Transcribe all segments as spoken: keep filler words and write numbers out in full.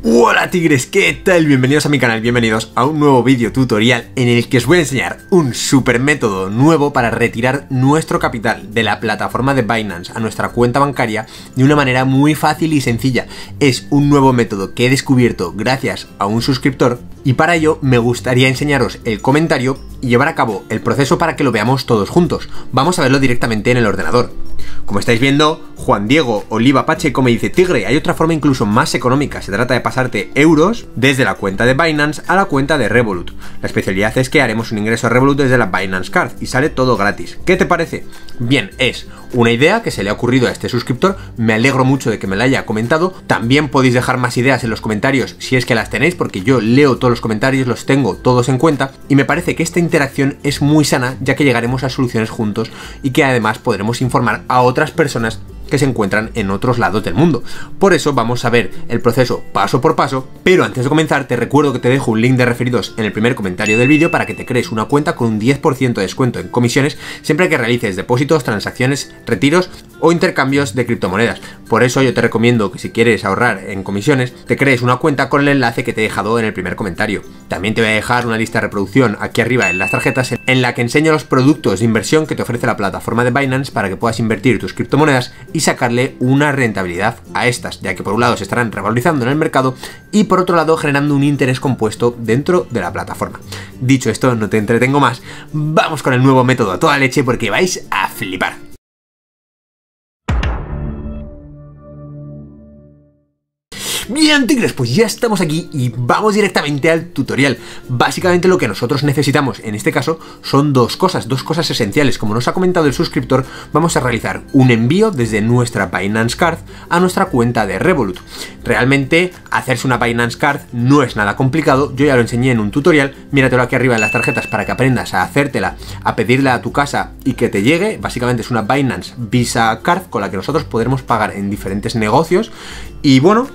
Hola tigres, ¿qué tal? Bienvenidos a mi canal, bienvenidos a un nuevo vídeo tutorial en el que os voy a enseñar un super método nuevo para retirar nuestro capital de la plataforma de Binance a nuestra cuenta bancaria de una manera muy fácil y sencilla. Es un nuevo método que he descubierto gracias a un suscriptor y para ello me gustaría enseñaros el comentario y llevar a cabo el proceso para que lo veamos todos juntos. Vamos a verlo directamente en el ordenador. Como estáis viendo, Juan Diego Oliva Pacheco me dice: Tigre, hay otra forma incluso más económica, se trata de pasarte euros desde la cuenta de Binance a la cuenta de Revolut. La especialidad es que haremos un ingreso a Revolut desde la Binance Card y sale todo gratis. ¿Qué te parece? Bien, es una idea que se le ha ocurrido a este suscriptor, me alegro mucho de que me la haya comentado. También podéis dejar más ideas en los comentarios si es que las tenéis, porque yo leo todos los comentarios, los tengo todos en cuenta y me parece que esta interacción es muy sana, ya que llegaremos a soluciones juntos y que además podremos informar a otras personas que se encuentran en otros lados del mundo. Por eso vamos a ver el proceso paso por paso, pero antes de comenzar te recuerdo que te dejo un link de referidos en el primer comentario del vídeo para que te crees una cuenta con un diez por ciento de descuento en comisiones siempre que realices depósitos, transacciones, retiros o intercambios de criptomonedas. Por eso yo te recomiendo que si quieres ahorrar en comisiones, te crees una cuenta con el enlace que te he dejado en el primer comentario. También te voy a dejar una lista de reproducción aquí arriba en las tarjetas en la que enseño los productos de inversión que te ofrece la plataforma de Binance para que puedas invertir tus criptomonedas y sacarle una rentabilidad a estas, ya que por un lado se estarán revalorizando en el mercado y por otro lado generando un interés compuesto dentro de la plataforma. Dicho esto, no te entretengo más, vamos con el nuevo método a toda leche porque vais a flipar. Bien tigres, pues ya estamos aquí y vamos directamente al tutorial. Básicamente lo que nosotros necesitamos en este caso son dos cosas, dos cosas esenciales. Como nos ha comentado el suscriptor, vamos a realizar un envío desde nuestra Binance Card a nuestra cuenta de Revolut. Realmente hacerse una Binance Card no es nada complicado, yo ya lo enseñé en un tutorial, míratelo aquí arriba en las tarjetas para que aprendas a hacértela, a pedirla a tu casa y que te llegue. Básicamente es una Binance Visa Card con la que nosotros podremos pagar en diferentes negocios y bueno...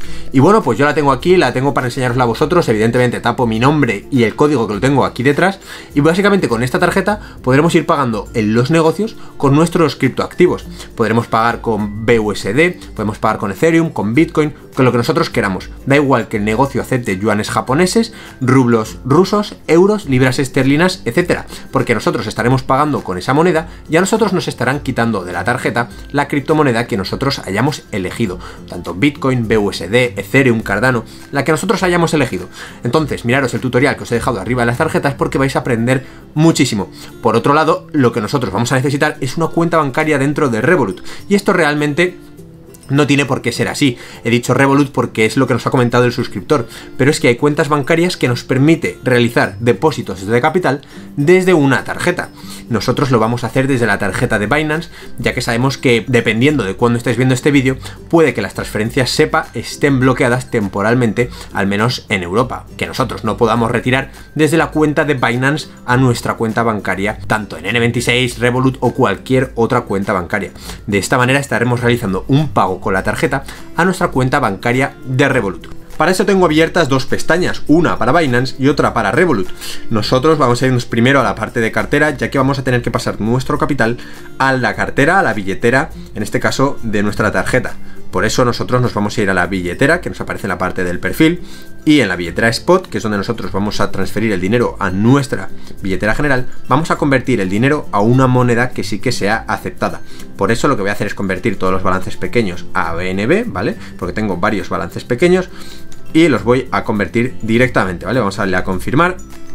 Y bueno, pues yo la tengo aquí, la tengo para enseñarosla a vosotros. Evidentemente tapo mi nombre y el código que lo tengo aquí detrás. Y básicamente con esta tarjeta podremos ir pagando en los negocios con nuestros criptoactivos. Podremos pagar con B U S D, podemos pagar con Ethereum, con Bitcoin, con lo que nosotros queramos. Da igual que el negocio acepte yuanes japoneses, rublos rusos, euros, libras esterlinas, etcétera. Porque nosotros estaremos pagando con esa moneda y a nosotros nos estarán quitando de la tarjeta la criptomoneda que nosotros hayamos elegido. Tanto Bitcoin, B U S D, Ethereum, Cardano, la que nosotros hayamos elegido. Entonces, miraros el tutorial que os he dejado arriba en las tarjetas porque vais a aprender muchísimo. Por otro lado, lo que nosotros vamos a necesitar es una cuenta bancaria dentro de Revolut. Y esto realmente... no tiene por qué ser así. He dicho Revolut porque es lo que nos ha comentado el suscriptor, pero es que hay cuentas bancarias que nos permite realizar depósitos de capital desde una tarjeta. Nosotros lo vamos a hacer desde la tarjeta de Binance, ya que sabemos que dependiendo de cuándo estéis viendo este vídeo, puede que las transferencias SEPA estén bloqueadas temporalmente, al menos en Europa, que nosotros no podamos retirar desde la cuenta de Binance a nuestra cuenta bancaria, tanto en ene veintiséis, Revolut o cualquier otra cuenta bancaria. De esta manera estaremos realizando un pago con la tarjeta a nuestra cuenta bancaria de Revolut. Para eso tengo abiertas dos pestañas, una para Binance y otra para Revolut. Nosotros vamos a irnos primero a la parte de cartera, ya que vamos a tener que pasar nuestro capital a la cartera, a la billetera, en este caso de nuestra tarjeta. Por eso nosotros nos vamos a ir a la billetera, que nos aparece en la parte del perfil, y en la billetera Spot, que es donde nosotros vamos a transferir el dinero a nuestra billetera general, vamos a convertir el dinero a una moneda que sí que sea aceptada. Por eso lo que voy a hacer es convertir todos los balances pequeños a B N B, ¿vale? Porque tengo varios balances pequeños y los voy a convertir directamente, ¿vale? Vamos a darle a confirmar.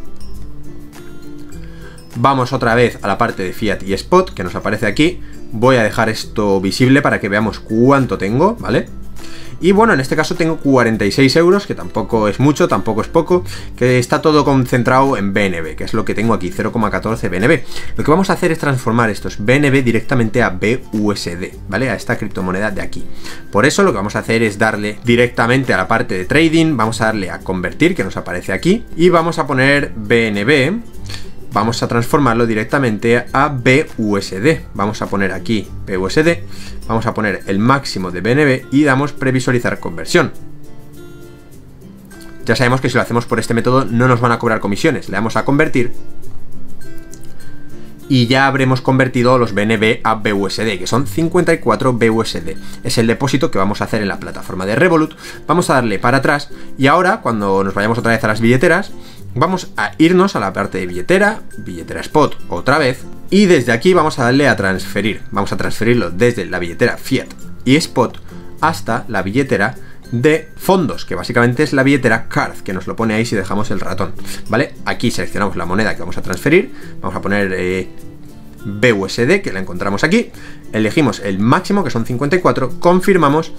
Vamos otra vez a la parte de Fiat y Spot, que nos aparece aquí. Voy a dejar esto visible para que veamos cuánto tengo, ¿vale? Y bueno, en este caso tengo cuarenta y seis euros, que tampoco es mucho, tampoco es poco, que está todo concentrado en B N B, que es lo que tengo aquí, cero coma catorce B N B. Lo que vamos a hacer es transformar estos B N B directamente a B U S D, ¿vale? A esta criptomoneda de aquí. Por eso lo que vamos a hacer es darle directamente a la parte de trading, vamos a darle a convertir, que nos aparece aquí, y vamos a poner B N B. Vamos a transformarlo directamente a B U S D. Vamos a poner aquí B U S D. Vamos a poner el máximo de B N B y damos previsualizar conversión. Ya sabemos que si lo hacemos por este método no nos van a cobrar comisiones. Le damos a convertir. y ya habremos convertido los B N B a B U S D, que son cincuenta y cuatro B U S D. Es el depósito que vamos a hacer en la plataforma de Revolut. Vamos a darle para atrás y ahora, cuando nos vayamos otra vez a las billeteras, vamos a irnos a la parte de billetera, billetera Spot otra vez, y desde aquí vamos a darle a transferir. Vamos a transferirlo desde la billetera Fiat y Spot hasta la billetera de fondos, que básicamente es la billetera Card, que nos lo pone ahí si dejamos el ratón, ¿vale? Aquí seleccionamos la moneda que vamos a transferir, vamos a poner eh, B U S D, que la encontramos aquí, elegimos el máximo, que son cincuenta y cuatro, confirmamos,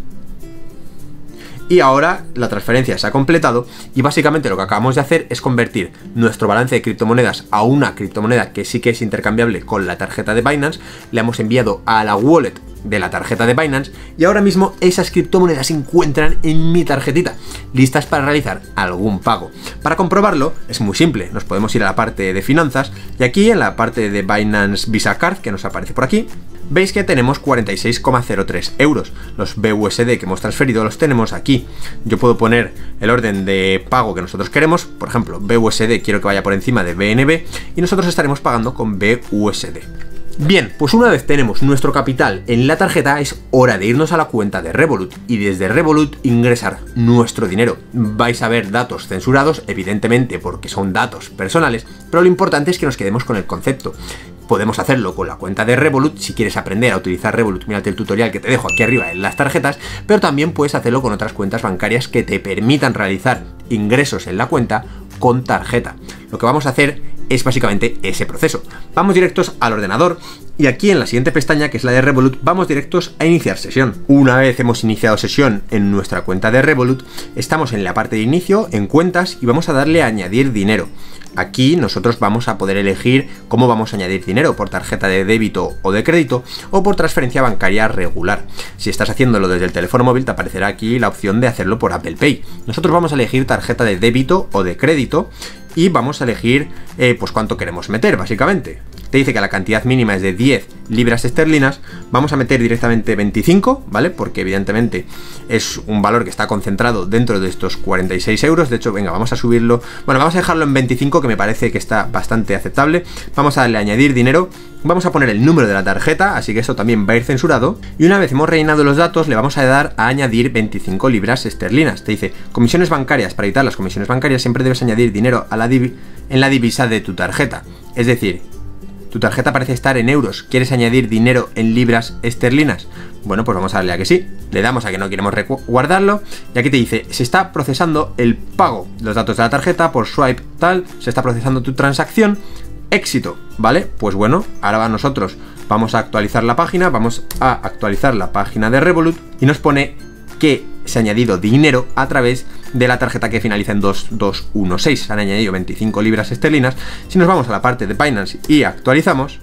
y ahora la transferencia se ha completado y básicamente lo que acabamos de hacer es convertir nuestro balance de criptomonedas a una criptomoneda que sí que es intercambiable con la tarjeta de Binance. Le hemos enviado a la wallet de la tarjeta de Binance y ahora mismo esas criptomonedas se encuentran en mi tarjetita, listas para realizar algún pago. Para comprobarlo es muy simple, nos podemos ir a la parte de finanzas y aquí en la parte de Binance Visa Card, que nos aparece por aquí, veis que tenemos cuarenta y seis coma cero tres euros. Los B U S D que hemos transferido los tenemos aquí. Yo puedo poner el orden de pago que nosotros queremos, por ejemplo, B U S D quiero que vaya por encima de B N B y nosotros estaremos pagando con B U S D. Bien, pues una vez tenemos nuestro capital en la tarjeta, es hora de irnos a la cuenta de Revolut y desde Revolut ingresar nuestro dinero. Vais a ver datos censurados, evidentemente porque son datos personales, pero lo importante es que nos quedemos con el concepto. Podemos hacerlo con la cuenta de Revolut, si quieres aprender a utilizar Revolut, mírate el tutorial que te dejo aquí arriba en las tarjetas, pero también puedes hacerlo con otras cuentas bancarias que te permitan realizar ingresos en la cuenta con tarjeta. Lo que vamos a hacer es básicamente ese proceso. Vamos directos al ordenador y aquí en la siguiente pestaña, que es la de Revolut, vamos directos a iniciar sesión. Una vez hemos iniciado sesión en nuestra cuenta de Revolut, estamos en la parte de inicio, en cuentas, y vamos a darle a añadir dinero. Aquí nosotros vamos a poder elegir cómo vamos a añadir dinero, por tarjeta de débito o de crédito o por transferencia bancaria regular. Si estás haciéndolo desde el teléfono móvil te aparecerá aquí la opción de hacerlo por Apple Pay. Nosotros vamos a elegir tarjeta de débito o de crédito y vamos a elegir eh, pues cuánto queremos meter básicamente. Te dice que la cantidad mínima es de diez libras esterlinas, vamos a meter directamente veinticinco, ¿vale? Porque evidentemente es un valor que está concentrado dentro de estos cuarenta y seis euros, de hecho, venga, vamos a subirlo, bueno, vamos a dejarlo en veinticinco, que me parece que está bastante aceptable, vamos a darle a añadir dinero, vamos a poner el número de la tarjeta, así que eso también va a ir censurado, y una vez hemos rellenado los datos, le vamos a dar a añadir veinticinco libras esterlinas, te dice, comisiones bancarias, para evitar las comisiones bancarias siempre debes añadir dinero a la div en la divisa de tu tarjeta, es decir, tu tarjeta parece estar en euros, ¿quieres añadir dinero en libras esterlinas? Bueno, pues vamos a darle a que sí, le damos a que no queremos guardarlo y aquí te dice, se está procesando el pago, los datos de la tarjeta por swipe tal, se está procesando tu transacción, éxito, ¿vale? Pues bueno, ahora nosotros vamos a actualizar la página, vamos a actualizar la página de Revolut y nos pone que se ha añadido dinero a través de la tarjeta que finaliza en dos dos uno seis. Se han añadido veinticinco libras esterlinas. Si nos vamos a la parte de Binance y actualizamos,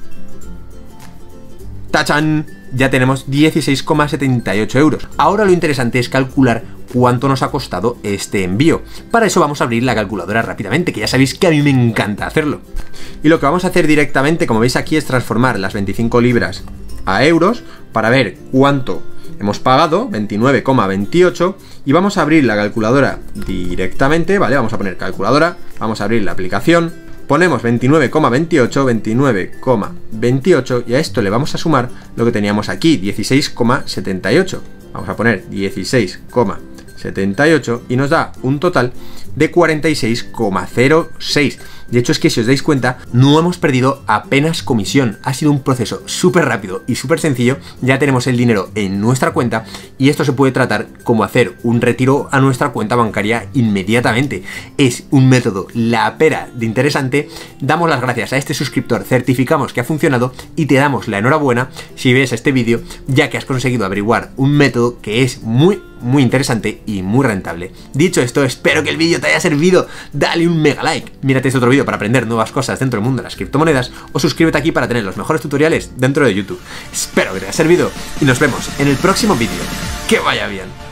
¡tachán! Ya tenemos dieciséis coma setenta y ocho euros. Ahora lo interesante es calcular cuánto nos ha costado este envío. Para eso vamos a abrir la calculadora rápidamente, que ya sabéis que a mí me encanta hacerlo. Y lo que vamos a hacer directamente, como veis aquí, es transformar las veinticinco libras a euros para ver cuánto hemos pagado, veintinueve coma veintiocho, y vamos a abrir la calculadora directamente, ¿vale? Vamos a poner calculadora, vamos a abrir la aplicación, ponemos veintinueve coma veintiocho, veintinueve coma veintiocho, y a esto le vamos a sumar lo que teníamos aquí, dieciséis coma setenta y ocho. Vamos a poner dieciséis coma setenta y ocho y nos da un total de cuarenta y seis coma cero seis. De hecho, es que si os dais cuenta, no hemos perdido apenas comisión. Ha sido un proceso súper rápido y súper sencillo. Ya tenemos el dinero en nuestra cuenta y esto se puede tratar como hacer un retiro a nuestra cuenta bancaria inmediatamente. Es un método la pera de interesante. Damos las gracias a este suscriptor, certificamos que ha funcionado y te damos la enhorabuena si ves este vídeo, ya que has conseguido averiguar un método que es muy muy interesante y muy rentable. Dicho esto, espero que el vídeo te haya servido. Dale un mega like, mírate este otro vídeo para aprender nuevas cosas dentro del mundo de las criptomonedas o suscríbete aquí para tener los mejores tutoriales dentro de YouTube. Espero que te haya servido y nos vemos en el próximo vídeo. ¡Que vaya bien!